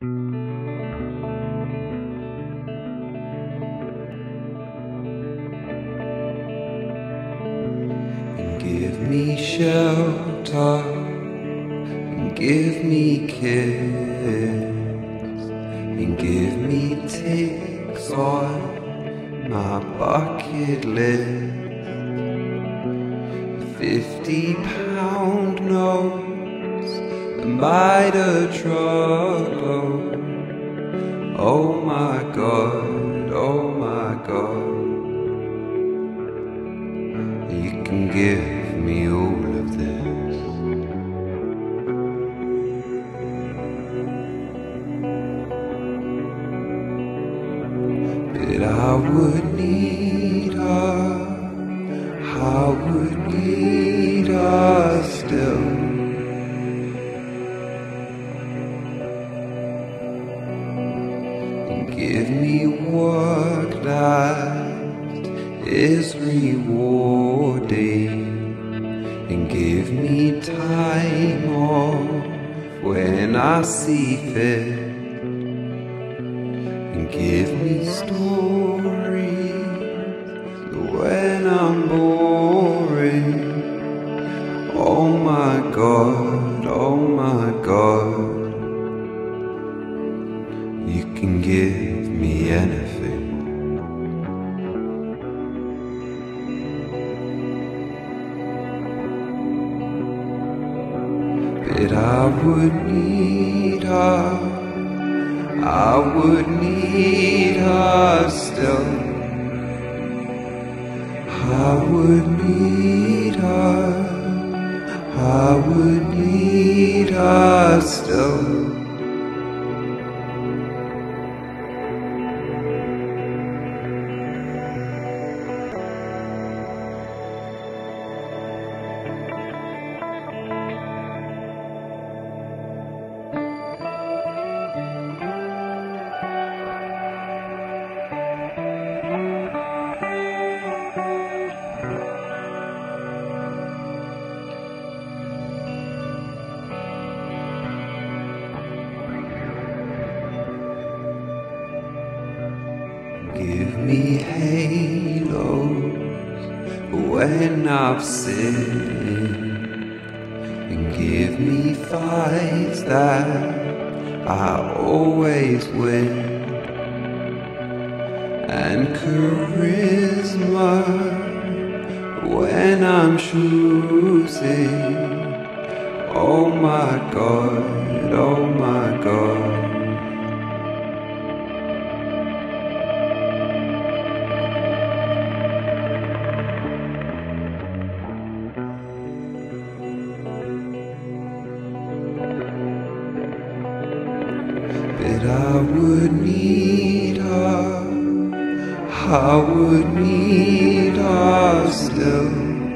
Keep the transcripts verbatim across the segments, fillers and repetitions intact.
And give me shelter, and give me kiss, and give me ticks on my bucket list. Fifty pound notes and buy the truckload. Oh my God, oh my God. You can give me all of this, but I would need her, I would need her still. And give me work that is rewarding, and give me time off when I see fit, and give me stories when I'm boring. Oh my God, oh my God. You can give me anything, but I would need her, I would need her still. I would need her, I would need her still. Give me halos when I've sinned, and give me fights that I always win, and charisma when I'm choosing. Oh my God, oh my God. But I would need her, I would need her still.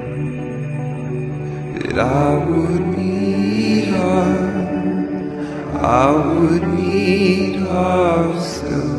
But I would need her, I would need her still.